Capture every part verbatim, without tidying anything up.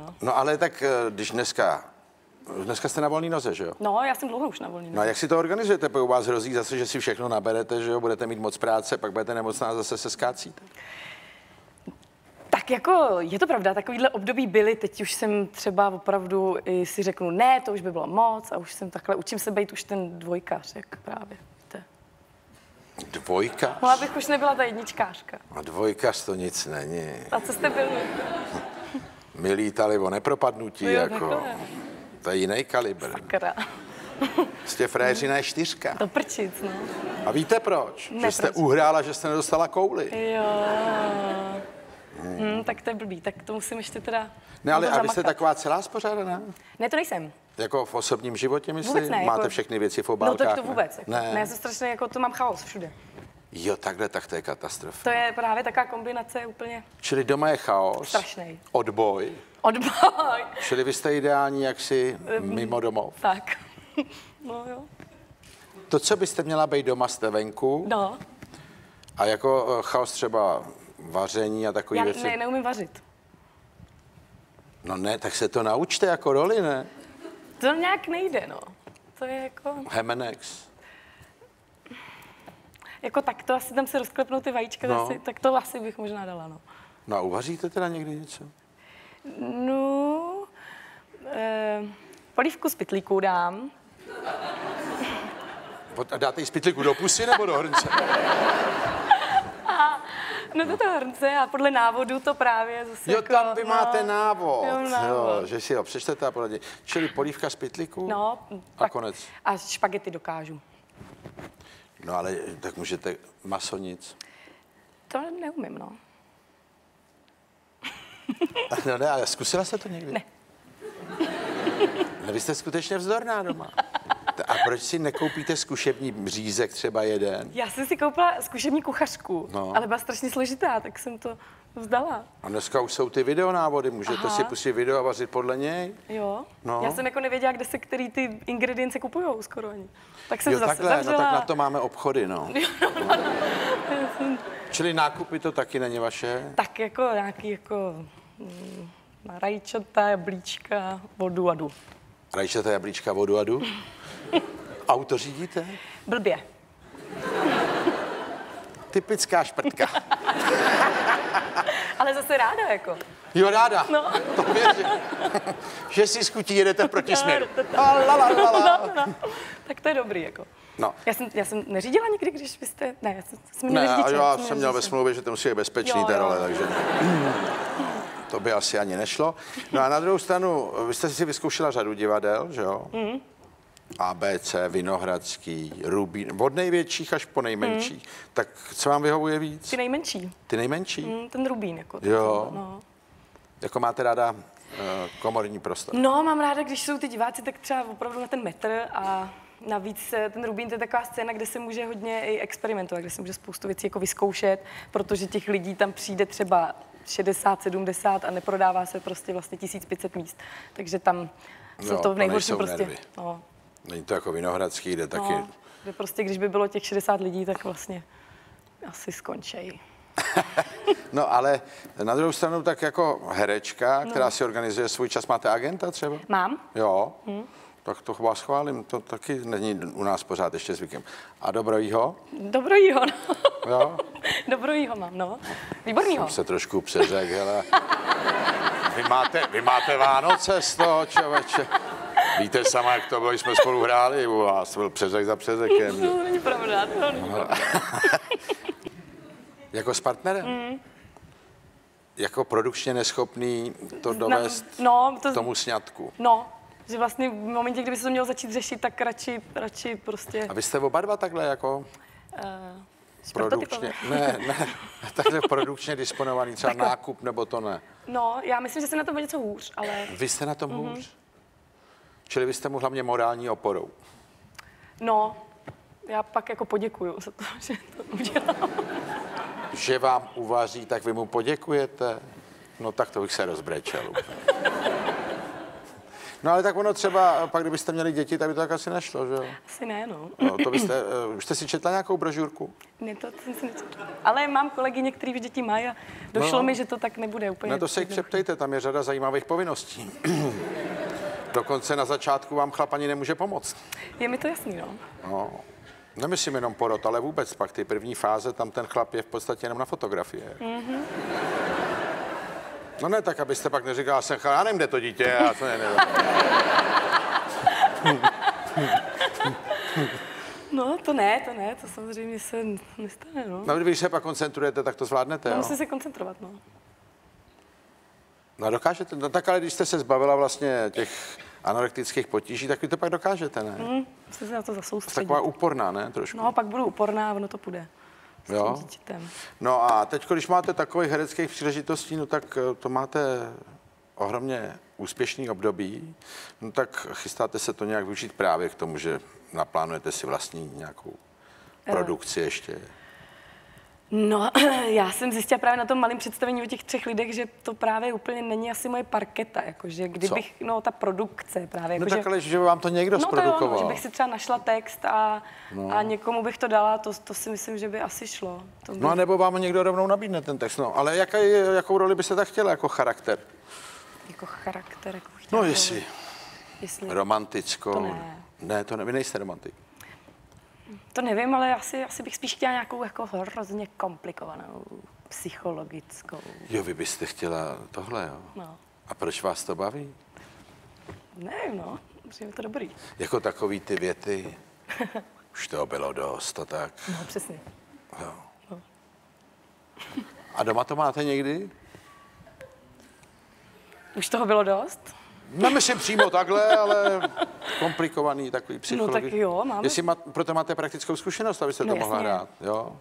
No ale tak když dneska, dneska jste na volné noze, že jo? No, já jsem dlouho už na volné noze. No a jak si to organizujete? Pokud vás hrozí zase, že si všechno naberete, že jo? Budete mít moc práce, pak budete nemocná a zase se skácíte? Tak jako je to pravda, takovýhle období byly, teď už jsem třeba opravdu i si řeknu, ne, to už by bylo moc a už jsem takhle, učím se být už ten dvojkař, jak právě, víte. Dvojkař? No, abych už nebyla ta jedničkářka. A dvojkař to nic není. A co jste byli? My lítali o nepropadnutí, jo, jako. Takhle. To je jiný kalibr. Sakra. Jste frajeřina je čtyřka. To prčic, no. A víte proč? Ne, že jste proč? uhrála, že jste nedostala kouli. Jo. Hmm. Hmm, tak to je blbý, tak to musím ještě teda... Ne, ale a vy zamakat. jste taková celá spořádaná? Ne, to nejsem. Jako v osobním životě, myslím? Vůbec ne. Máte jako... všechny věci v No obálkách? to, to vůbec. Jako... Ne. ne, já jsem strašně, jako to mám chaos všude. Jo, takhle, tak to je katastrofa. To je právě taková kombinace úplně... Čili doma je chaos. Strašnej. Odboj. Odboj. Čili vy jste ideální jaksi mimo domov. Tak. No jo. To, co byste měla být doma, jste venku. No. A jako chaos třeba vaření a takové Já věci. ne, neumím vařit. No ne, tak se to naučte jako roli, ne? To nějak nejde, no. To je jako... Hemenex. Jako tak to asi tam se rozklepnou ty vajíčka, No. asi, tak to asi bych možná dala, no. No a uvaříte teda někdy něco? No... Eh, polívku z pytlíků dám. A dáte jí z pytlíku do pusy nebo do hrnce? No do toho hrnce a podle návodu to právě zase Jo, jako, tam vy no, máte návod. Jo, návod. Jo, že si ho přečtete a podle. Čili polívka z pytlíku No, a tak, konec. a špagety dokážu. No ale tak můžete maso nic. To neumím, no. No ne, ale zkusila jste to někdy? Ne. No, vy jste skutečně vzdorná doma. A proč si nekoupíte zkušební řízek třeba jeden? Já jsem si koupila zkušební kuchařku, No. ale byla strašně složitá, tak jsem to vzdala. A dneska už jsou ty videonávody, můžete Aha. si pustit video a vařit podle něj? Jo. No. Já jsem jako nevěděla, kde se který ty ingredience kupujou skoro ani. Tak jsem Jo, zase takhle, zavřela. no tak na to máme obchody, no. Čili nákupy to taky není vaše? Tak jako nějaký jako mm, rajčata, jablíčka, vodu a jdu. Rajčata, jablíčka, vodu a jdu? Auto řídíte? Blbě. Typická šprtka. Ale zase ráda jako. Jo, ráda. No. To věřím. Že si skutí jedete proti směru. No, A la, la, la, la. no, no. Tak to je dobrý jako. No. Já jsem, já jsem neřídila nikdy, když vy jste... Ne, já jsem, jsem Ne, měla a řidiče, já jsem jsem měla měl ve řidiče. smlouvě, že to musí být bezpečný Jo, té jo. role, takže to by asi ani nešlo. No a na druhou stranu, vy jste si vyzkoušela řadu divadel, že jo? Mm. A B C, Vinohradský, Rubín, od největších až po nejmenší. Mm. Tak co vám vyhovuje víc? Ty nejmenší. Ty nejmenší? Mm, ten Rubín jako. Jo. No. Jako máte ráda uh, komorní prostor? no, mám ráda, když jsou ty diváci, tak třeba opravdu na ten metr a navíc eh, ten Rubín to je taková scéna, kde se může hodně i experimentovat, kde se může spoustu věcí jako vyzkoušet, protože těch lidí tam přijde třeba šedesát, sedmdesát a neprodává se prostě vlastně tisíc pět set míst. Takže tam jsou Jo, to to v nejhorším nejsou prostě. nervy. No, Není to jako Vinohradský, kde taky... no, kde prostě, když by bylo těch šedesát lidí, tak vlastně asi skončí. No ale na druhou stranu tak jako herečka, no. která si organizuje svůj čas, máte agenta třeba? Mám? Jo, hmm. tak to vás chválím, to taky není u nás pořád ještě zvykem. A Dobrojího? Dobrojího, no. Jo? Dobrojího mám, no. Výbornýho. Jsem se trošku přeřek, hele. Vy máte, vy máte Vánoce z toho, člověče. Víte sama, jak to bylo, když jsme spolu hráli u vás, byl přeřek za přeřekem. No, není pravda, to není pravda. Jako s partnerem? Mm. Jako produkčně neschopný to Na- dovést no, to- k tomu sňatku. No, že vlastně v momentě, kdyby se to mělo začít řešit, tak radši, radši prostě... A vy jste oba dva takhle jako Uh, produkčně, ne, ne, takhle produkčně disponovaný, třeba Takhle. nákup nebo to ne. No, já myslím, že jsem na tom něco hůř, ale Vy jste na tom mm-hmm. hůř? Čili vy jste mu hlavně morální oporou. no, já pak jako poděkuju za to, že to udělal. Že vám uvaří, tak vy mu poděkujete? No tak to bych se rozbrečel. No ale tak ono třeba, pak kdybyste měli děti, tak by to tak asi nešlo, že jo? Asi ne, no. No, to byste, uh, už jste si četla nějakou brožurku? Ne, to jsem si nečetla. Ale mám kolegy, kteří už děti mají a došlo No. mi, že to tak nebude úplně. Na to se jich přeptejte, tam je řada zajímavých povinností. Dokonce na začátku vám chlap ani nemůže pomoct. Je mi to jasný, no. No, nemyslím jenom porod, ale vůbec pak ty první fáze, tam ten chlap je v podstatě jenom na fotografie. Mm-hmm. No ne tak, abyste pak neříkala, jsem chlap, já nevím, kde to dítě je, já to nevím. No, to ne, to ne, to samozřejmě se nestane, no. No, když se pak koncentrujete, tak to zvládnete, No, jo? musím se koncentrovat, no. No dokážete, no tak ale když jste se zbavila vlastně těch anorektických potíží, tak vy to pak dokážete, ne? Mm, musím se na to zasoustředit. Taková úporná, ne, trošku? No, pak budu úporná a ono to půjde. S tím Jo. dítětem. No a teď, když máte takových hereckých příležitostí, no tak eh, to máte ohromně úspěšný období, no tak chystáte se to nějak využít právě k tomu, že naplánujete si vlastní nějakou produkci ještě. No, já jsem zjistila právě na tom malém představení o těch třech lidech, že to právě úplně není asi moje parketa, jakože kdybych, Co? no ta produkce právě. No jako, tak ale, že vám to někdo no, zprodukoval. To jo, no, že bych si třeba našla text a, no. a někomu bych to dala, to, to si myslím, že by asi šlo. To by... No a nebo vám někdo rovnou nabídne ten text, no. Ale jaká je, jakou roli byste tak chtěla jako charakter? Jako charakter, jako chtěla. No jestli, jestli... romantickou. To ne. Ne, to ne, vy nejste romantik. To nevím, ale asi, asi bych spíš chtěla nějakou jako hrozně komplikovanou, psychologickou. Jo, vy byste chtěla tohle, jo? No. A proč vás to baví? Nevím, no, přijde to dobrý. Jako takový ty věty, už toho bylo dost, to tak. No, přesně. Jo. No. A doma to máte někdy? Už toho bylo dost? Nemyslím přímo takhle, ale komplikovaný takový psychologický. No tak jo, máme. Jestli má, proto máte praktickou zkušenost, abyste No, to mohla jasně. hrát, jo?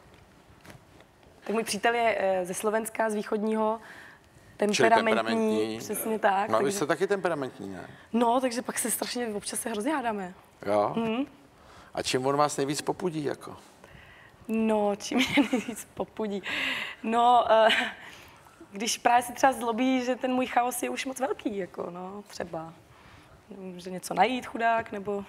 Tak můj přítel je eh, ze Slovenska, z východního, Čili temperamentní, temperamentní. přesně tak. No, vy takže, jste taky temperamentní, ne? no, takže pak se strašně, občas se hrozně hádáme. Jo? Mhm. A čím on vás nejvíc popudí, jako? No, čím mě nejvíc popudí. No, eh, když právě si třeba zlobí, že ten můj chaos je už moc velký, jako no, třeba. Může něco najít, chudák, nebo...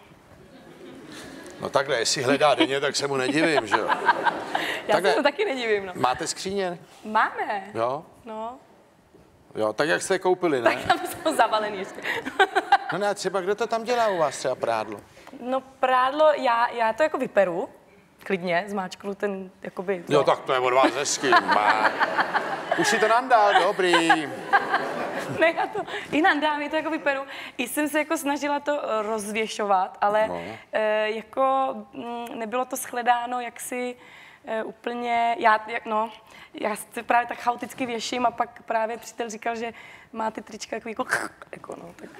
No takhle, jestli hledá denně, tak se mu nedivím, že jo? Já Takhle. se to taky nedivím, no. Máte skříně? Máme. Jo? No, Jo, tak jak jste je koupili, ne? tak tam jsou zavalený ještě. No ne, třeba kdo to tam dělá u vás, třeba prádlo? No prádlo, já, já to jako vyperu, klidně, zmáčknu ten, jakoby... Jo, tak to je od vás hezky. Má. Už si to nandal, dobrý. Ne, já to i nandám, je to jako vyperu. I jsem se jako snažila to eh, rozvěšovat, ale No. eh, jako mm, nebylo to shledáno jaksi eh, úplně, já, jak, no, já se právě tak chaoticky věším a pak právě přítel říkal, že má ty trička takový jako, jako no, tak.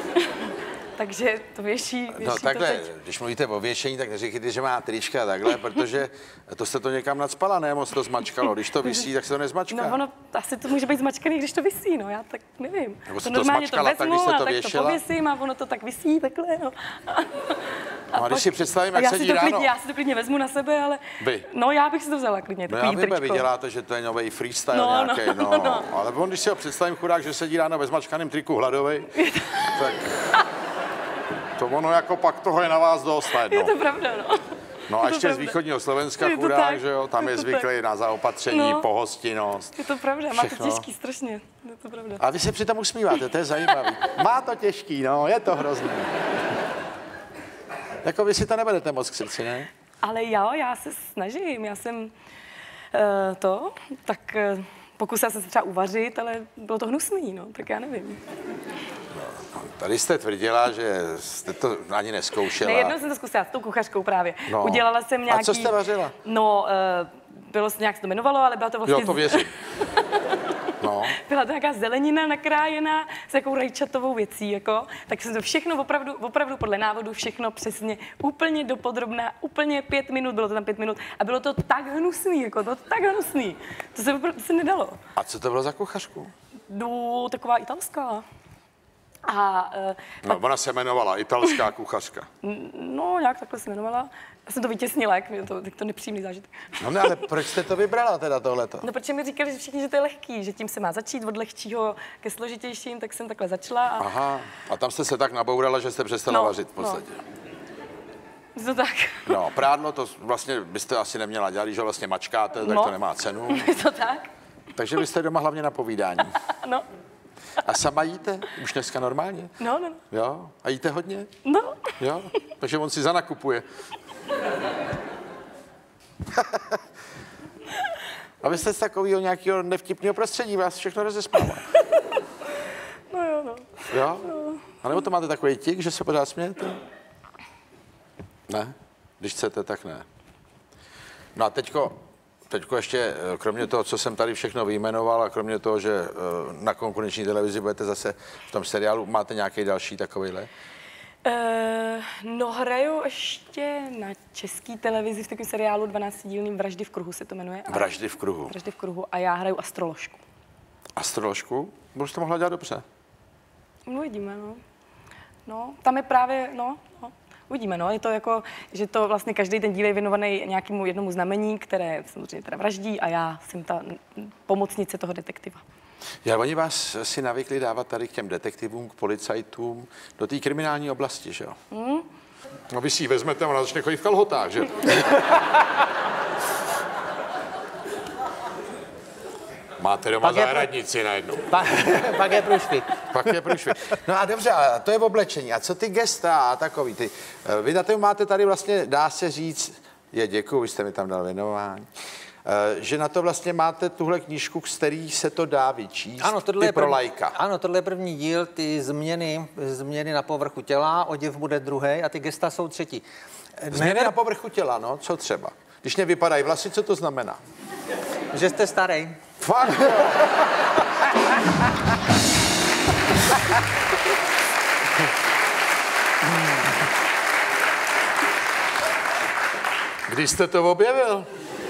Takže to věší, věší No to takhle, teď. když mluvíte o věšení, tak neříkejte, že má trička takhle, protože to jste to někam nadspala, ne? Moc to zmačkalo. Když to visí, tak se to nezmačká. No ono, asi to může být zmačkaný, když to visí, no, já tak nevím. Nebo To jsi to normálně to zmačkala tak, vezmu když jste a to tak to věšela? pověsím a ono to tak visí takhle, no. No a když si představím, a jak já sedí si to ráno. klidně, já si to klidně vezmu na sebe, ale... Vy? No, já bych si to vzala klidně, No já takový vím, vy tričko. děláte, že to je nový freestyle No, no, nějaký, no, no, no. Ale on, když si ho představím chudák, že sedí ráno ve zmačkaném triku hladovej, tak to ono jako pak toho je na vás dost najednou. Je to pravda, no. No a je to ještě z pravda. východního Slovenska Je to chudák, tak, že jo, tam je je to zvyklý tak. na zaopatření, No. pohostinnost. Je to pravda, má to Všechno. těžký strašně, je to pravda. A vy se přitom usmíváte, to je zajímavý. Má to těžký, no, je to hrozný. Jako vy si to neberete moc k srdci, ne? Ale jo, já se snažím, já jsem uh, to, tak uh, pokusila jsem se třeba uvařit, ale bylo to hnusný, no, tak já nevím. Tady jste tvrdila, že jste to ani neskoušela. Ne, jednou jsem to zkusila s tou kuchařkou právě. No. Udělala jsem A nějaký... co jste vařila? No, uh, bylo se nějak se to jmenovalo, ale byla to vlastně... Jo, to věřím. No. Byla to nějaká zelenina nakrájená s jakou rajčatovou věcí, jako. Tak jsem to všechno opravdu, opravdu podle návodu, všechno přesně, úplně dopodrobná, úplně pět minut, bylo to tam pět minut a bylo to tak hnusný, jako to tak hnusný. To se opravdu se nedalo. A co to bylo za kuchařku? No, taková italská. A, uh, no, ona se jmenovala italská kuchařka. No, nějak takhle se jmenovala. Já jsem to vytěsnila, jak mi to, to nepříjemný zážitek. No ne, ale proč jste to vybrala teda tohleto? No, protože mi říkali že všichni, že to je lehký, že tím se má začít od lehčího ke složitějším, tak jsem takhle začala. A... Aha, a tam jste se tak nabourala, že jste přestala no, vařit v podstatě. No. To tak. No, prádlo to vlastně byste asi neměla dělat, že vlastně mačkáte, tak no. to nemá cenu. To tak. Takže vy jste doma hlavně na povídání. No. A sama jíte? Už dneska normálně? No, no. Jo? A jíte hodně? No. Jo? Takže on si zanakupuje. A vy jste z takového nějakého nevtipného prostředí, vás všechno rozespává. No jo, no. Jo? A nebo to máte takový tik, že se pořád smějete? Ne? Když chcete, tak ne. No a teďko, teďko ještě, kromě toho, co jsem tady všechno vyjmenoval, a kromě toho, že na konkurenční televizi budete zase v tom seriálu, máte nějaký další takovýhle? Uh, no hraju ještě na české televizi v takovém seriálu dvanáctidílným Vraždy v kruhu se to jmenuje. Vraždy v kruhu. Vraždy v kruhu a já hraju astroložku. Astroložku? Už to mohla dělat dobře. No, uvidíme, no. No, tam je právě, no, no. Uvidíme, no, je to jako, že to vlastně každý ten díl je věnovaný nějakému jednomu znamení, které samozřejmě teda vraždí a já jsem ta pomocnice toho detektiva. Já, oni vás si navykli dávat tady k těm detektivům, k policajtům, do té kriminální oblasti, že jo? Mm. No vy si ji vezmete, ona začne chodit v kalhotách, že? Máte doma zahradnici najednou. Pak, pak je průšvih. Pak je průšvih. No a dobře, a to je v oblečení. A co ty gesta a takový? Ty, vy na tom máte tady vlastně, dá se říct, je děkuju, vy jste mi tam dal věnování, že na to vlastně máte tuhle knížku, z který se to dá vyčíst, ano, tohle je pro první, laika. Ano, tohle je první díl, ty změny, změny na povrchu těla, oděv bude druhý a ty gesta jsou třetí. Změny ne, na povrchu těla, no, co třeba? Když nevypadají vlasy, co to znamená? Že jste starý. Fakt, jo. Když jste to objevil?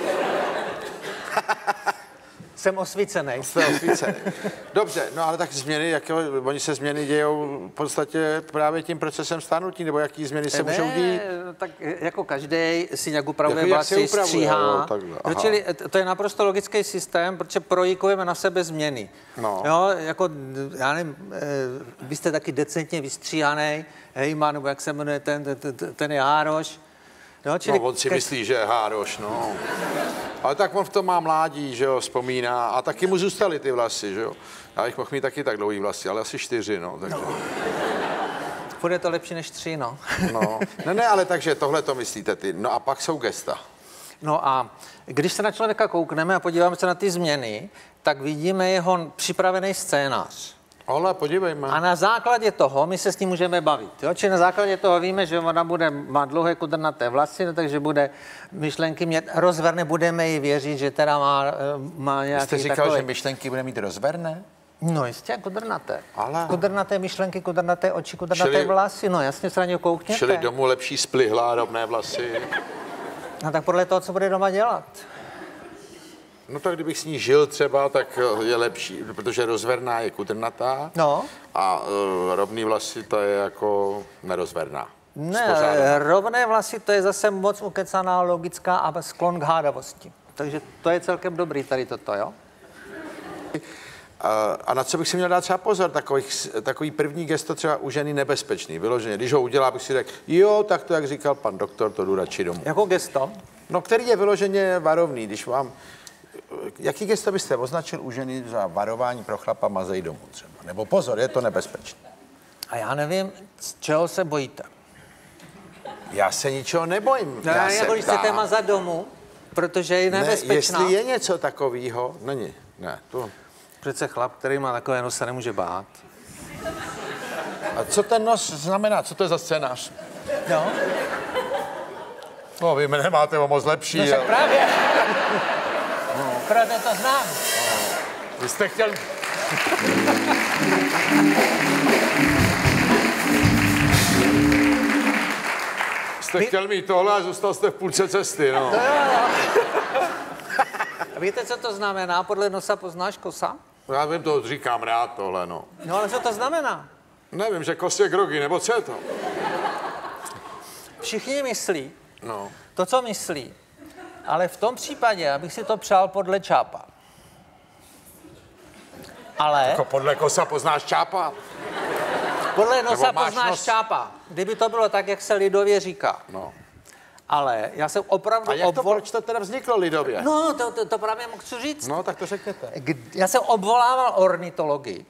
Jsem osvícený. Jste osvícený. Dobře, no ale tak změny, jaké, oni se změny dějou v podstatě právě tím procesem stárnutí, nebo jaký změny se ne, můžou dít? Tak jako každý si nějak upravuje jako vlasy, stříhá. No, čili to je naprosto logický systém, protože projikujeme na sebe změny. No. Jo, jako, já nevím, vy jste taky decentně vystříhaný, hejma, nebo jak se jmenuje ten, ten, ten je Hároš. No, čili no, on si ke... myslí, že je Hároš, no. Ale tak on v tom má mládí, že jo, vzpomíná. A taky mu zůstaly ty vlasy, že jo. Já bych mohl mít taky tak dlouhý vlasy, ale asi čtyři, no. Takže... no. Bude to lepší než tři, no. No, ne, ne, ale takže tohle to myslíte ty. No a pak jsou gesta. No a když se na člověka koukneme a podíváme se na ty změny, tak vidíme jeho připravený scénář. Ale podívejme. A na základě toho my se s ním můžeme bavit. Jo? Čili na základě toho víme, že ona bude, má dlouhé kudrnaté vlasy, no, takže bude myšlenky mít rozverné, budeme jí věřit, že teda má, má nějaký jste říkal, takový... že myšlenky bude mít rozverné? No jistě, kudrnaté. Ale... Kudrnaté myšlenky, kudrnaté oči, kudrnaté čili... vlasy, no jasně se na něj koukněte. Čili domů lepší splihlá rovné vlasy. No tak podle toho, co bude doma dělat. No tak kdybych s ní žil třeba, tak je lepší, protože rozverná je kudrnatá no. a uh, rovný vlasy to je jako nerozverná. Ne, spořádaná. Rovné vlasy to je zase moc ukecaná logická a sklon k hádavosti. Takže to je celkem dobrý tady toto, jo? A na co bych si měl dát třeba pozor, takový, takový první gesto třeba u ženy nebezpečný, vyloženě. Když ho udělá, bych si řekl, jo, tak to, jak říkal pan doktor, to jdu radši domů. Jako gesto? No, který je vyloženě varovný, když vám... Jaký gesto byste označil u ženy za varování pro chlapa, mazej domů třeba? Nebo pozor, je to nebezpečné. A já nevím, z čeho se bojíte. Já se ničeho nebojím. No, já jako když chcete mazat domů, protože je nebezpečná. Ne, jestli je něco takového, není. Ne, to... Přece chlap, který má takové nos, se nemůže bát. A co ten nos znamená? Co to je za scénář? No. No, vy nemáte ho moc lepší. No, ale... právě. No, právě to znám. Vy jste chtěl... jste Vy... chtěl mít tohle a zůstal jste v půlce cesty, no. To jo, jo. Víte, co to znamená? Podle nosa poznáš kosa? Já vím, to říkám rád tohle, no. No, ale co to znamená? Nevím, že kost je grogy, nebo co je to? Všichni myslí, No. to, co myslí, ale v tom případě, abych si to přál podle Čápa. Ale Jako podle kosa poznáš Čápa? podle nosa Nebo máš poznáš nos? Čápa. Kdyby to bylo tak, jak se lidově říká. No. Ale já jsem opravdu A jak to, obvol... proč to teda vzniklo lidově? No, to, to, to právě chci říct. No, tak to řekněte. Kdy- Já jsem obvolával ornitologii.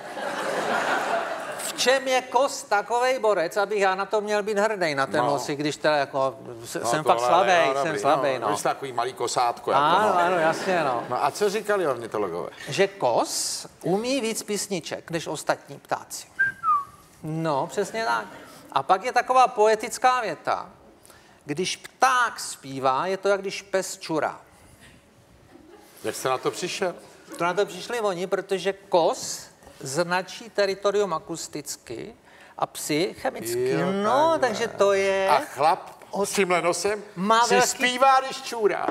V čem je kos takovej borec, abych já na to měl být hrdý, na ten No. nosy, když teda jako s- No, jsem tohle, fakt slabý, jo, jsem dobrý, slabý, no. no. Vy jste takový malý kosátko. Jako, Ano, no. ano, jasně, no. No a co říkali ornitologové? Že kos umí víc písniček než ostatní ptáci. No, přesně tak. A pak je taková poetická věta. Když pták zpívá, je to, jak když pes čurá. Jak jste na to přišel? To na to přišli oni, protože kos značí teritorium akusticky a psy chemicky. Jo, No, takhle. takže to je... A chlap s tímhle nosem Má si velký- zpívá, když čůrá.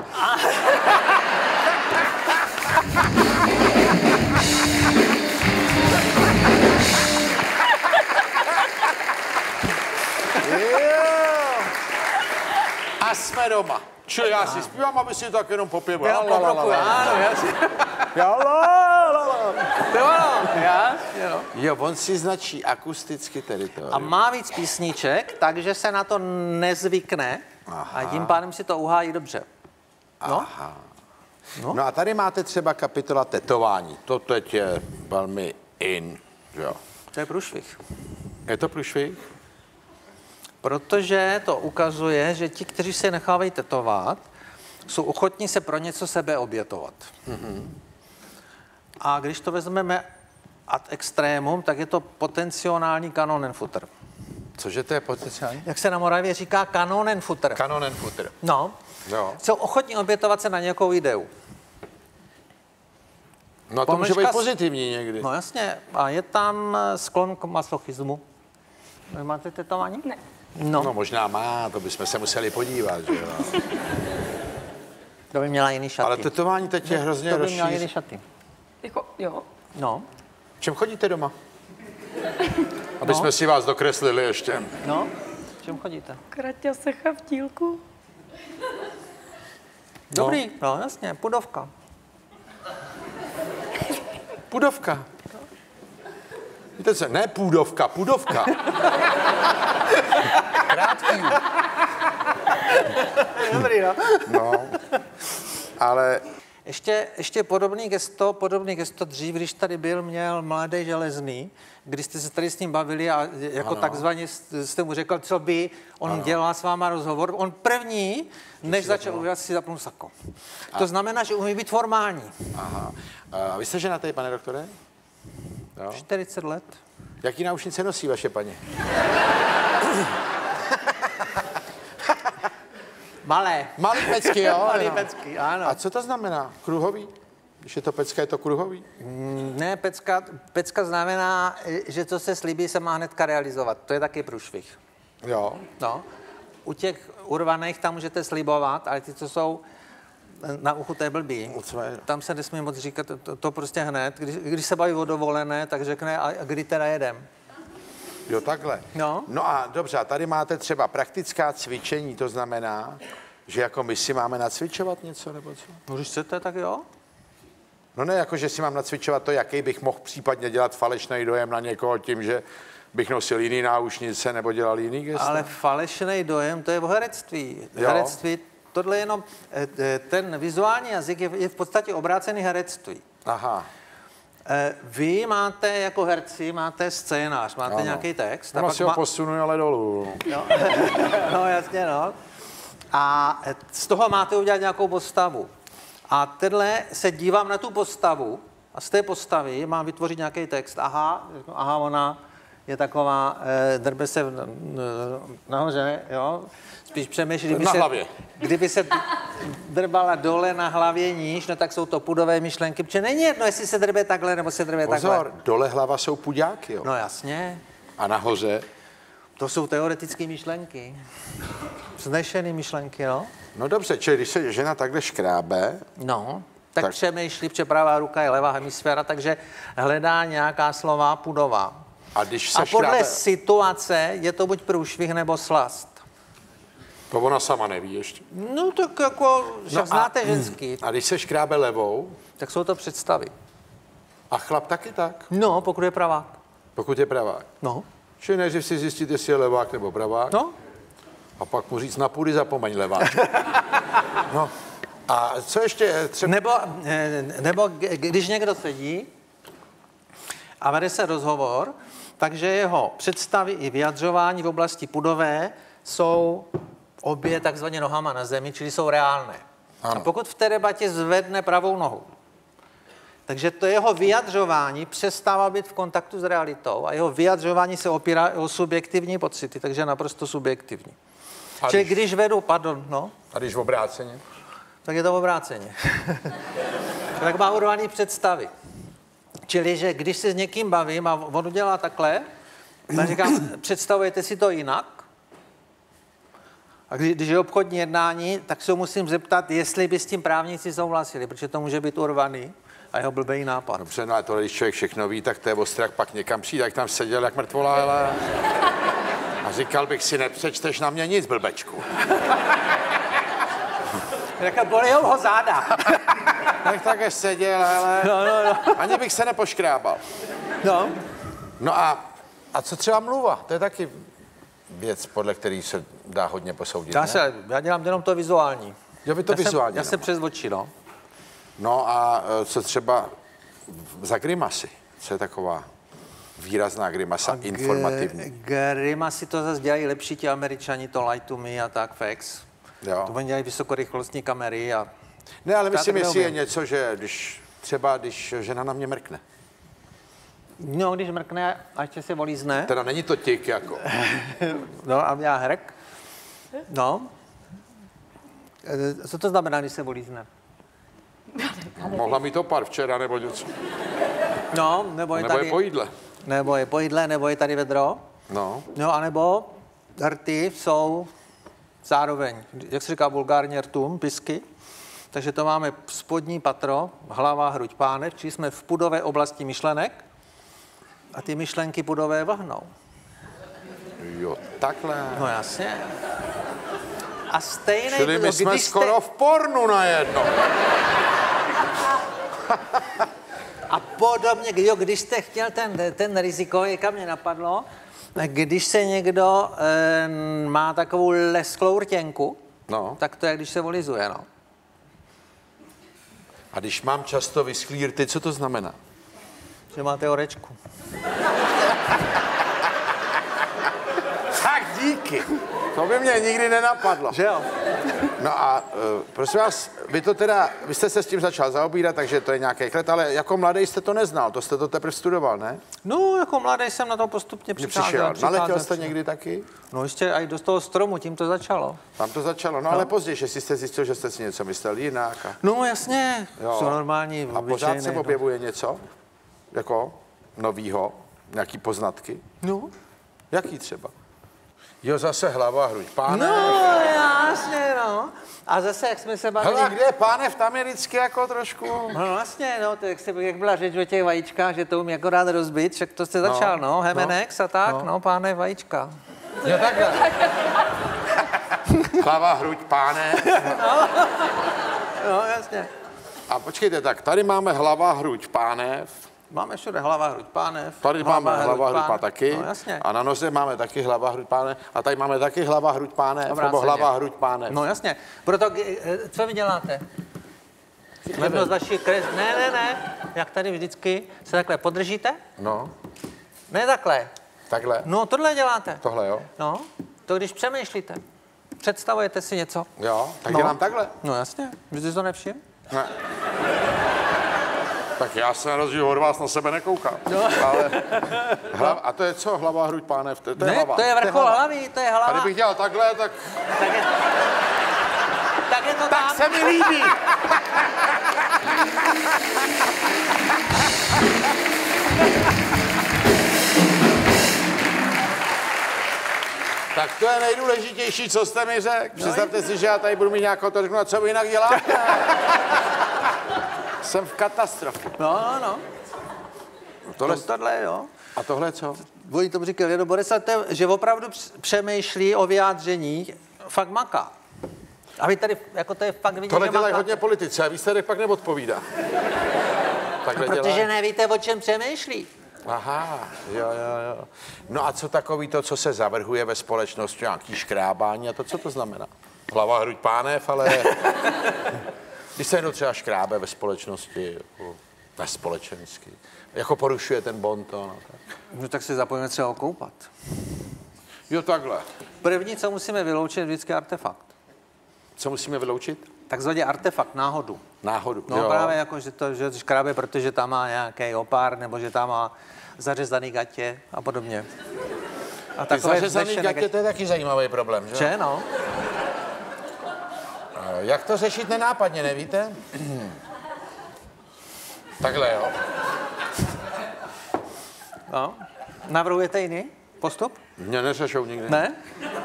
Jo. A jsme doma. Čili já si zpívám, aby si to tak jenom popěval. Já La, la, la, la. ano, jasně. Ja, la, la, la. To ono, jasně, no. Jo, on si značí akusticky teritorium. A má víc písniček, takže se na to nezvykne a tím pádem si to uhájí dobře. No, No. no a tady máte třeba kapitola tetování. To teď je velmi in, jo. to je průšvih. Je to průšvih? Protože to ukazuje, že ti, kteří se nechávají tetovat, jsou ochotní se pro něco sebe obětovat. Mm-hmm. A když to vezmeme ad extrémum, tak je to potenciální kanonenfutter. Cože to je potenciální? Jak se na Moravě říká kanonenfutter. Kanonenfutter. No, Jo. jsou ochotní obětovat se na nějakou ideu. No to může Pomlčka být s- pozitivní někdy. No jasně, a je tam sklon k masochismu. Vy máte tetování? Ne. No, No možná má, to bychom se museli podívat, že jo. to by měla jiný šaty. Ale tetování teď je hrozně to by měla jiný rozšířené. šaty. Jako, jo. No, Čem chodíte doma? Aby No. jsme si vás dokreslili ještě. no, čem chodíte? Kraťa se chavtílku. Dobrý, no jasně, pudovka. Pudovka. Víte co? Ne půdovka, pudovka. Krátký. Dobrý, no. No. Ale Ještě, ještě podobný gesto, podobný gesto dřív, když tady byl, měl Mladý Železný, když jste se tady s ním bavili a jako Ano. takzvaně jste mu řekl, co by, on ano. dělal s váma rozhovor. On první, než začal udělat, si zapnul sako. A. To znamená, že umí být formální. aha. A vy jste ženatý, pane doktore? Jo. čtyřicet let. Jaký náušnice nosí vaše paní? Malé. Malý pecky, jo? Malý jo. pecky, ano. A co to znamená? Kruhový? Když je to pecka, je to kruhový? Ne, pecka, pecka znamená, že co se slíbí, se má hnedka realizovat. To je taky průšvih. Jo. No. U těch urvaných tam můžete slibovat, ale ty, co jsou na uchu, to je blbý. Tam se nesmí moc říkat, to, to prostě hned. Když, když se baví o dovolené, tak řekne, a kdy teda jedem. Jo, takhle. No. No a dobře, a tady máte třeba praktická cvičení, to znamená, že jako my si máme nacvičovat něco, nebo co? No, když chcete, tak jo. No ne, jako že si mám nacvičovat to, jaký bych mohl případně dělat falešný dojem na někoho tím, že bych nosil jiný náušnice nebo dělal jiný gesta. Ale falešný dojem, to je o herectví. Jo. Herectví, tohle je jenom, eh, eh, ten vizuální jazyk je, je v podstatě obrácený herectví. Aha. Eh, Vy máte jako herci, máte scénář, máte Ano. nějaký text. Ono pak si ho má- posunu, ale dolů. No, no jasně, no. A z toho máte udělat nějakou postavu. A tenhle se dívám na tu postavu a z té postavy mám vytvořit nějaký text. Aha, aha, ona je taková, eh, drbe se v- n- nahoře, jo. Spíš přemýšlí, kdyby Na se, hlavě. kdyby se drbala dole na hlavě níž, no tak jsou to pudové myšlenky, protože není jedno, jestli se drbe takhle, nebo se drbe Pozor, takhle. dole hlava jsou puďáky, jo. No jasně. A nahoře, To jsou teoretické myšlenky. Vznešené myšlenky, no. no dobře, čili když se žena takhle škrábe, No, tak, Tak. tak přemýšlí, protože pravá ruka je levá hemisféra, takže hledá nějaká slova pudová. A, když se a podle škrábe... situace je to buď průšvih nebo slast. To ona sama neví ještě. No tak jako, však No a- znáte ženský, A když se škrábe levou, tak jsou to představy. a chlap taky tak, No, pokud je pravák. pokud je pravák. No. Čili nejdřív si zjistit, jestli je levák nebo pravák. No. A pak mu říct na půdy zapomeň levák. No. A co ještě třeba... Nebo, eh, nebo g- když někdo sedí a vede se rozhovor, takže jeho představy i vyjadřování v oblasti pudové jsou obě takzvaně nohama na zemi, čili jsou reálné. Ano. A pokud v té debatě zvedne pravou nohu, takže to jeho vyjadřování přestává být v kontaktu s realitou a jeho vyjadřování se opírá o subjektivní pocity, takže naprosto subjektivní. A Čili když- když vedu, pardon, no, A když v obráceně? tak je to obráceně. Tak má urvaný představy. Čili, že když se s někým bavím a on udělá takhle, tak říkám, představujete si to jinak? A když, když je obchodní jednání, tak se ho musím zeptat, jestli by s tím právníci souhlasili, protože to může být urvaný a jeho blbej nápad. Dobře, no ale tohle, když člověk všechno ví, tak to je ostrach, pak někam přijde, tak tam seděl jak mrtvolá, ale... A říkal bych si, nepřečteš na mě nic, blbečku. Tak bolejou ho záda. Tak také seděl, ale No, no, no. ani bych se nepoškrábal. No. No a, a co třeba mluva? To je taky věc, podle který se dá hodně posoudit, Já, ne? se, já dělám jenom to vizuální. Jo, vy to já vizuálně. Jsem, já jsem přes oči, no. No a e, co třeba za grimasy? Co je taková výrazná grimasa, informativní? Grimasy to zase dělají lepší ti Američani, to Light to Me a tak, fax. Jo. To oni dělají vysokorychlostní kamery a... Ne, ale Já myslím, tak jestli je neumím. něco, že když třeba, když žena na mě mrkne. No, když mrkne a ještě si volízne. Teda není to tik, jako. No, a já hrk. No. E, Co to znamená, když se volízne? Mohla mi to pár včera, nebo něco. No, nebo je Nebo tady... je po jídle. Nebo je po jídle, nebo je tady vedro. No. No, anebo rty jsou zároveň, jak se říká vulgárně rtům, pisky. Takže to máme spodní patro, hlava, hruď, pánev, čili jsme v pudové oblasti myšlenek a ty myšlenky pudové vahnou. Jo, takhle. No jasně. A stejné, Čili my no, jsme když skoro v pornu najednou. A podobně, jo, když jste chtěl ten, ten rizikový, kam mě napadlo, když se někdo e, má takovou lesklou rtěnku, No. tak to je, když se volizuje, no. A když mám často vyschlý rty, co to znamená? Že máte orečku. Tak díky. To by mě nikdy nenapadlo. Že jo? No a uh, prosím vás, vy to teda, vy jste se s tím začal zaobírat, takže to je nějaký let, ale jako mladý jste to neznal, to jste to teprve studoval, ne? No, jako mladý jsem na to postupně Mně přicházel. přišel. Naletěl jste přicházel. někdy taky? No ještě i do toho stromu, tím to začalo. Tam to začalo, no, ale později, jestli jste zjistil, že jste si něco myslel jinak. A, No jasně, Jo. jsou normální, a pořád se objevuje něco, jako novýho, nějaký poznatky. No. Jaký třeba? Jo, zase hlava, hruď, pánev. No, jasně, no. A zase, jak jsme se bavili... Hele, kde je pánev, tam je vždycky jako trošku... No vlastně, no, to jak, se, jak byla řeč o těch vajíčkách, že to umí jako rád rozbít, však to jste začal, no, no Hemenex a tak, no, no páne vajíčka. Jo, takhle. Hlava, hruď, pánev. No, jasně. A počkejte, tak tady máme hlava, hruď, pánev. Máme všude hlava, hruď, pánev. Tady máme hlava, hruď, pánev taky. No, jasně. A na noze máme taky hlava, hruď, pánev. A tady máme taky hlava, hruď, pánev. Nebo Obráceně. hlava, hruď, pánev. No jasně. Proto, eh, co vy děláte? Jedno z vašich kres... Ne, ne, ne. Jak tady vždycky se takhle podržíte? No, Ne takhle. takhle. No, tohle děláte. Tohle, jo? No, to když přemýšlíte. Představujete si něco. Jo, tak No. dělám takhle. No jasně. Vy jsi to nevšiml? Ne. Tak já se na rozdíl od vás na sebe nekoukám. No. Ale hlav, a to je co? Hlava, hruď, pánev? To, to je Ne, hlava. to je vrchol hlava. hlavy, to je A hlava. kdybych dělal takhle, tak, Tak je, tak je to tak tam. se mi líbí. Tak to je nejdůležitější, co jste mi řekl. Představte si, že já tady budu mít nějakou to řeknu, a co vy jinak děláte? Jsem v katastrofě. No, no, no. Tohle, Tohle, jo. a tohle co? oni tomu říkali, Lido Boris, že opravdu přemýšlí o vyjádření, fakt maká. A vy tady, jako to je fakt vidět, tohle že dělají maká. hodně politici a výsledek pak neodpovídá. Takhle Protože dělají. nevíte, o čem přemýšlí. Aha, jo, jo, jo. No a co takový to, co se zavrhuje ve společnosti, nějaký škrábání a to, co to znamená? Hlava, hruď, pánev, ale když se jenom třeba škrábe ve společnosti, jako ve společensky, jako porušuje ten bonton. No, tak. No tak si zapojíme třeba okoupat. Jo, takhle. První, co musíme vyloučit, je vždycky artefakt. Co musíme vyloučit? Takzvaně artefakt, náhodu. Náhodu. No jo. právě jako, že to že škrábe, protože tam má nějaký opár, nebo že tam má zařezaný gatě a podobně. A Tak zařezaný vznešené gatě, to je taky zajímavý problém, že? Že, no? Jak to řešit nenápadně, nevíte? Takhle, jo. No. Navrhujete jiný postup? Mě neřešou nikdy. Ne?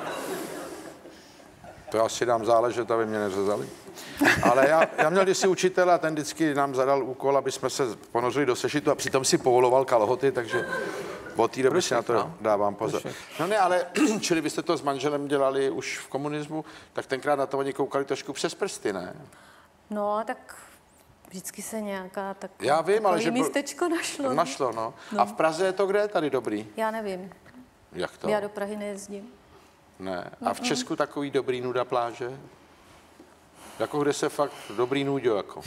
To já si dám záležet, aby mě neřezali. Ale já, já měl kdysi učitele a ten vždycky nám zadal úkol, aby jsme se ponořili do sešitu a přitom si povoloval kalhoty, takže od té doby si na to no. dávám pozor. No ne, ale čili vy jste to s manželem dělali už v komunismu, tak tenkrát na to oni koukali trošku přes prsty, ne? No, tak vždycky se nějaká tak Já vím, ale že... místečko našlo. Našlo, no. no. A v Praze je to kde je tady dobrý? Já nevím. Jak to? Já do Prahy nejezdím. Ne. A v Česku takový dobrý nuda pláže? Jako kde se fakt dobrý nuďo, jako.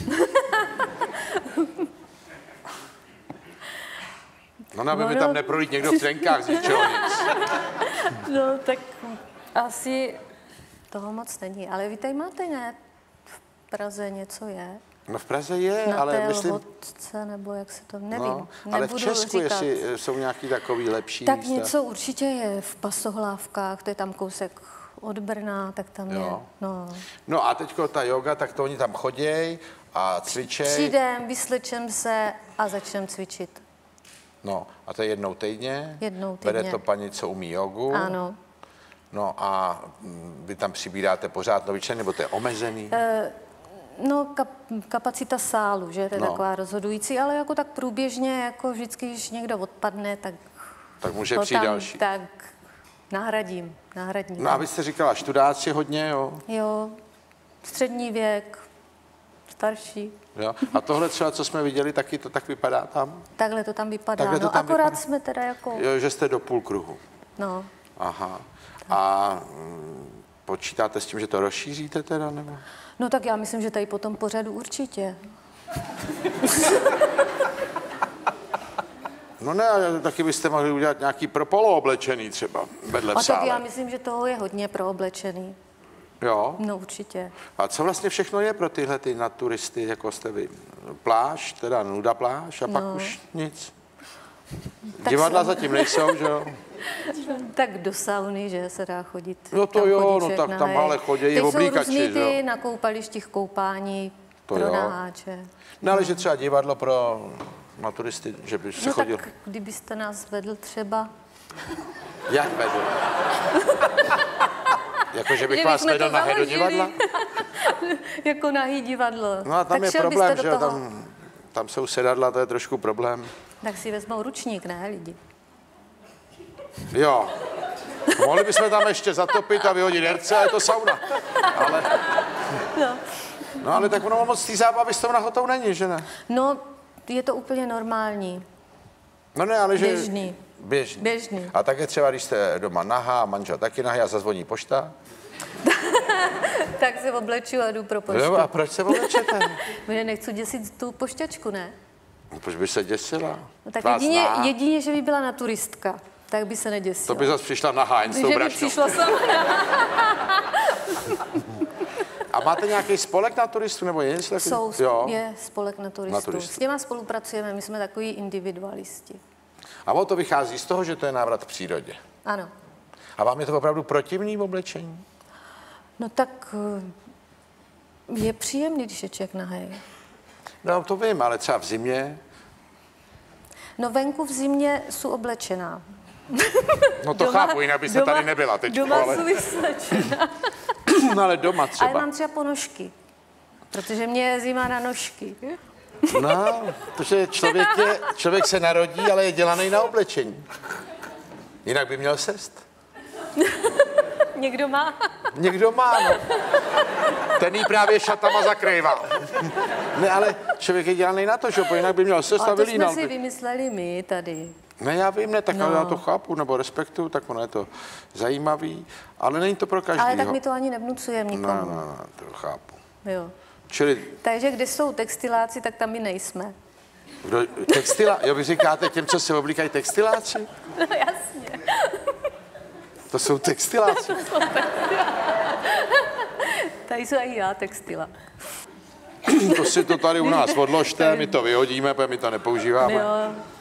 No nevím, No, tam no. neprojít někdo v trenkách z ničeho nic. No, tak asi toho moc není. Ale vy tady máte, ne? V Praze něco je? No v Praze je, Na ale té myslím... Lhotce, nebo jak se to... Nevím, No, ale v nebudu Česku, říkat. jestli jsou nějaký takový lepší Tak místa. něco určitě je v Pasohlávkách, to je tam kousek od Brna, tak tam Jo. je. No. No a teďko ta yoga, tak to oni tam choděj a cvičej. Přijdem, vyslečem se a začneme cvičit. No a to je jednou týdně. Jednou Vede týdně. to paní, co umí jogu. Ano. No a mm, vy tam přibíráte pořád nový člen, nebo to je omezený? E, no, kap, kapacita sálu, že? To je No. taková rozhodující, ale jako tak průběžně, jako vždycky, když někdo odpadne, tak Tak může ho přijít tam další. tak nahradím, nahradím. No a vy jste říkala, študáci hodně, jo? Jo, střední věk, starší. jo? A tohle třeba, co jsme viděli, taky to tak vypadá tam? Takhle to tam vypadá. Takhle to no tam akorát vypadá. jsme teda jako, Jo, že jste do půl kruhu. no, Aha. A mm, počítáte s tím, že to rozšíříte teda, nebo? no tak já myslím, že tady po tom pořadu určitě. No ne, ale taky byste mohli udělat nějaký pro polooblečený třeba, vedle A v sále. tak já myslím, že toho je hodně pro oblečený. Jo? No určitě. A co vlastně všechno je pro tyhle ty na turisty, jako jste vy? Pláž, teda nuda pláž a pak No. už nic. Tak Divadla jsem- zatím nejsou, že jo? Tak do sauny, že se dá chodit. No to tam jo, chodí no člověk tak tam nahej. ale chodí i Teď oblíkači, jsou různý že jo? ty na koupalištích koupání To pro jo. naháče. No ale že třeba divadlo pro na turisty, že by se No chodil. tak kdybyste nás vedl třeba... Jak vedu? Jako, že bych Že vás bychom vedl to na do založili. divadla? jako nahý divadlo. No a tam tak je šel problém, byste že do jo, toho. tam, tam jsou sedadla, to je trošku problém. Tak si vezmou ručník, ne lidi? Jo. Mohli bychom tam ještě zatopit a vyhodit herce a je to sauna. Ale... No. No ale tak ono moc té zábavy s tou nahotou není, že ne? no, je to úplně normální. No ne, ale že... Běžný. Běžný. Běžný. A tak je třeba, když jste doma nahá, manžel taky nahý a zazvoní pošta. Tak se obleču a jdu pro poštu. Jo, a proč se oblečete? Protože nechci děsit tu pošťačku, ne? No, proč by se děsila? No, tak Vás jedině, zná. jedině, že by byla na turistka, tak by se neděsila. To by zase přišla nahá, jen s tou že by brašnou. přišla sama. A máte nějaký spolek na turistu, nebo je něco takového? Jsou, Jo. je spolek na turistu. Na turistu. S těma spolupracujeme, my jsme takový individualisti. A ono to vychází z toho, že to je návrat k přírodě. Ano. A vám je to opravdu protivný v oblečení? No tak eh, je příjemný, když je člověk nahej. No to vím, ale třeba v zimě. No venku v zimě jsou oblečená. No to chápu, jinak byste tady nebyla teď. Doma ale... jsou vyslečená. No ale doma Ale třeba. mám třeba ponožky, protože mě je zima na nožky. No, protože člověk, je, člověk se narodí, ale je dělaný na oblečení. Jinak by měl sest. Někdo má? Někdo má, no. Ten jí právě šatama zakrývá. Ne, ale člověk je dělaný na to, že po jinak by měl sest a A to jsme vylínal si by. vymysleli my tady. Ne, já vím, ne, tak No. ale já to chápu, nebo respektuju, tak ono je to zajímavý, ale není to pro každého. Ale tak my to ani nevnucujeme No, nikomu. no, no, to chápu. Jo. Čili, Takže kde jsou textiláci, tak tam my nejsme. kdo, textila, jo, vy říkáte těm, co se oblíkají textiláci? No jasně. To jsou textiláci. Tady jsou i já textila. To si to tady u nás odložte, my to vyhodíme, protože my to nepoužíváme. Jo.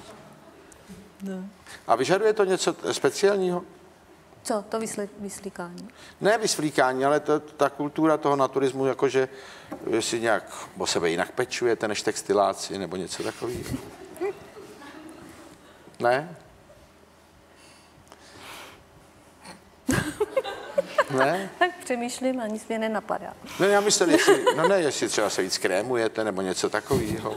A vyžaduje to něco speciálního? Co, to vysli, vyslíkání? Ne vysvlíkání, ale to, ta kultura toho naturismu, jakože si nějak o sebe jinak pečujete než textiláci, nebo něco takového. Ne? Ne? Tak přemýšlím a nic mě nenapadá. Ne, já myslel, jestli, no ne, jestli třeba se víc krémujete, nebo něco takového.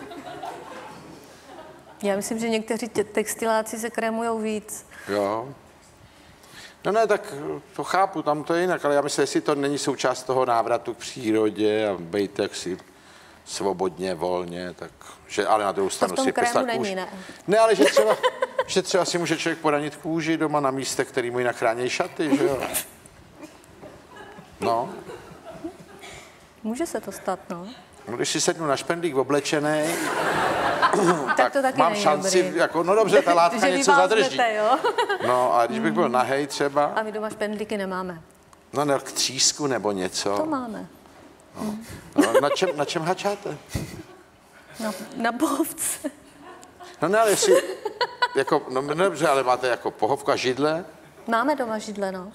Já myslím, že někteří tě- textiláci se krémujou víc. Jo. No ne, tak to chápu, tam to je jinak, ale já myslím, jestli to není součást toho návratu k přírodě a být jaksi svobodně, volně, tak, že, ale na druhou stranu v tom si krému pestat není, kůži. ne? Ne, ale že třeba, že třeba si může člověk poranit kůži doma na místech, který mu jinak chrání šaty, že jo? No, Může se to stát, no. no když si sednu na špendlík oblečený, Tak to taky mám není šanci, dobrý. jako, no dobře, ta látka Že něco vyváznete, zadrží. jo? No a když bych byl nahej třeba, A my doma špendlíky nemáme. no ne, k třísku nebo něco. To máme. No, na, čem, na čem hačáte? Na, na pohovce. No ne, ale jestli, jako, no dobře, ale máte jako pohovku a židle? Máme doma židle, no.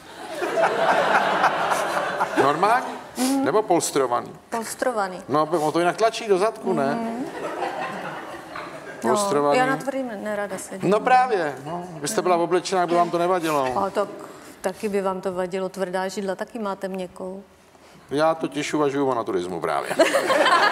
Normální? Mm. Nebo polstrovaný? Polstrovaný. No, on to jinak tlačí do zadku, ne? No, Polstrovaný. já na tvrdým nerada sedím. No právě, no. Vy jste byla oblečená, by vám to nevadilo. Ale tak taky by vám to vadilo, tvrdá židla, taky máte měkkou. Já totiž uvažuju o naturismu právě.